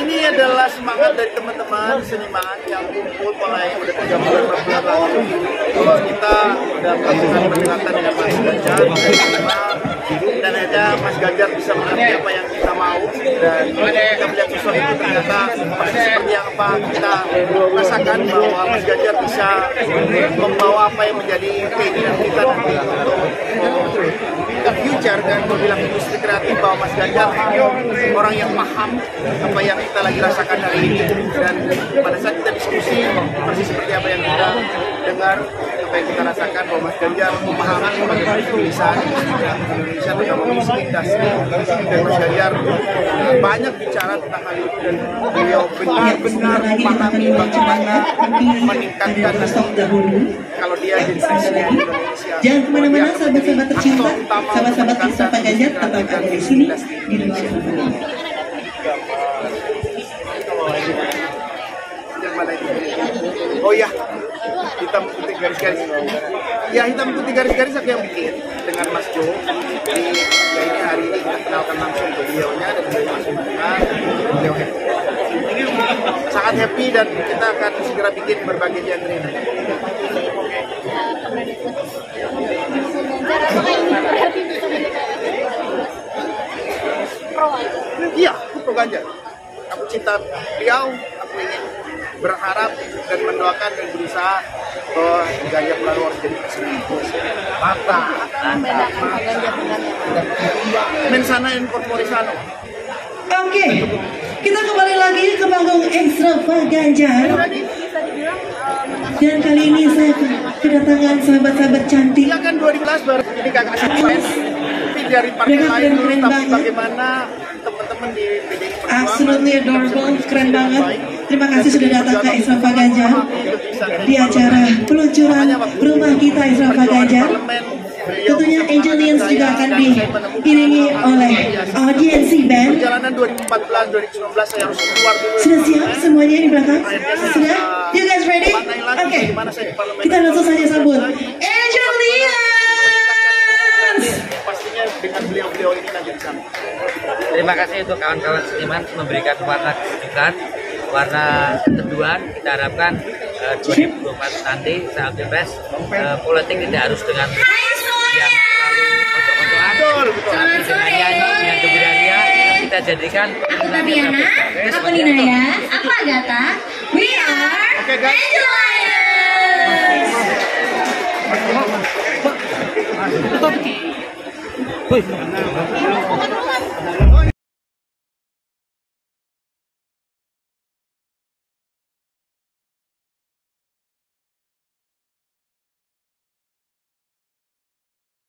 ini adalah semangat dari teman-teman seniman yang kumpul mulai udah 3 bulan 4 bulan lalu. Kalau kita udah melakukan pendekatan dengan Mas Ganjar, dan akhirnya Mas Ganjar bisa mengerti apa yang kita mau, dan kita melihat sosok itu ternyata pasti seperti yang apa kita rasakan, bahwa Mas Ganjar bisa membawa apa yang menjadi keinginan kita nanti untuk the future, dan bilang industri kreatif, bahwa Mas Ganjar orang yang paham apa yang kita lagi rasakan hari ini, dan pada saat kita diskusi persis seperti apa yang kita dengar, apa yang kita rasakan, bahwa Mas Ganjar memahami bagaimana kegelisahan Indonesia terutama musik industri, dan Mas Ganjar banyak bicara tentang hal itu, dan beliau benar-benar memahami bagaimana meningkatkan kalau dia jadi presiden Indonesia. Jangan kemana-mana sahabat-sahabat tercinta, sahabat-sahabat Isra Ganjar tetap di sini di Indonesia. Oh ya, hitam putih garis-garis. Ya, hitam putih garis-garis aku yang bikin dengan Mas Jo. Jadi ini hari ini kita kenalkan langsung ke beliaunya, dan beliau langsung mendengar. Beliau happy. Sangat happy, dan kita akan segera bikin berbagai genre. Iya, aku pro Ganjar. Aku cinta beliau, aku ingin berharap dan mendoakan dan berusaha bahwa Ganjar Pranowo harus jadi presiden. Mantap. Mensana incorpore sano. Oke, kita kembali lagi ke panggung Isra Ganjar. Dan kali ini saya kedatangan sahabat-sahabat cantik. Iya kan 2011 baru jadi kakak sukses. Tapi dari partai lain dulu, tapi bagaimana teman-teman di PDI Perjuangan. Absolutely adorable, keren banget. Terima kasih sudah datang ke Isra Ganjar di acara peluncuran rumah kita Isra Ganjar. Tentunya Angelians juga akan diiringi oleh audiensi band. Perjalanan 2014-2019 saya harus keluar dulu. Sudah siap semuanya di belakang? Sudah? You guys ready? Oke. Kita langsung saja sambut Angelians. Pastinya dengan beliau-beliau ini nanti di sana. Terima kasih untuk kawan-kawan seniman memberikan warna kesejukan, warna keteduhan. Kita harapkan 2024 nanti saat pilpres politik tidak harus dengan yang terlalu otot-ototan, tapi dengan nyanyi, dengan gembira, kita jadikan aku Tabiana, aku Ninaya, aku Agatha. We are Angelians.